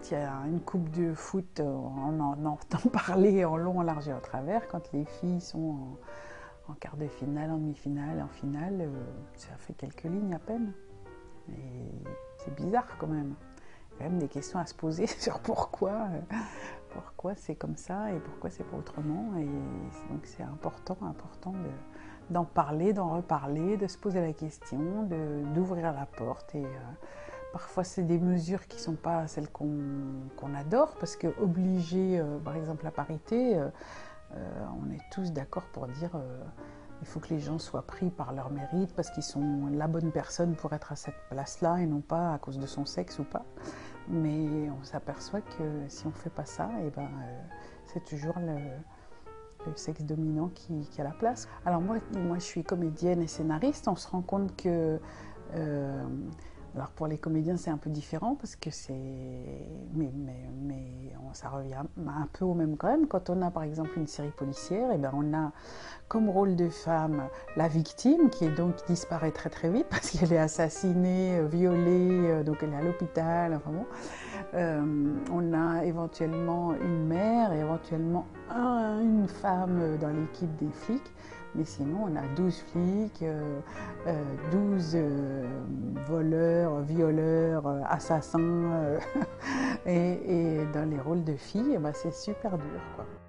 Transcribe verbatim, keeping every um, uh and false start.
quand il y a une coupe de foot, on en entend parler en long, en large et en travers. Quand les filles sont en, en quart de finale, en demi-finale, en finale, ça fait quelques lignes à peine. Et c'est bizarre quand même. Il y a quand même des questions à se poser sur pourquoi, pourquoi c'est comme ça et pourquoi c'est pas autrement. Et donc c'est important, important de, d'en parler, d'en reparler, de se poser la question, de, d'ouvrir la porte. Et, euh, Parfois, c'est des mesures qui ne sont pas celles qu'on qu'on adore, parce qu'obliger, euh, par exemple, la parité, euh, euh, on est tous d'accord pour dire euh, il faut que les gens soient pris par leur mérite, parce qu'ils sont la bonne personne pour être à cette place-là, et non pas à cause de son sexe ou pas. Mais on s'aperçoit que si on ne fait pas ça, et ben, euh, c'est toujours le, le sexe dominant qui, qui a la place. Alors moi, moi, je suis comédienne et scénariste, on se rend compte que... Euh, Alors pour les comédiens c'est un peu différent parce que c'est... Mais, mais, mais ça revient un peu au même quand même. Quand on a par exemple une série policière, et ben on a comme rôle de femme la victime qui est donc qui disparaît très très vite parce qu'elle est assassinée, violée, donc elle est à l'hôpital, enfin bon. Euh, on a éventuellement une mère et éventuellement un, une femme dans l'équipe des flics. Mais sinon, on a douze flics, euh, euh, douze euh, voleurs, violeurs, euh, assassins. Euh, et, et dans les rôles de filles, eh ben, c'est super dur, quoi.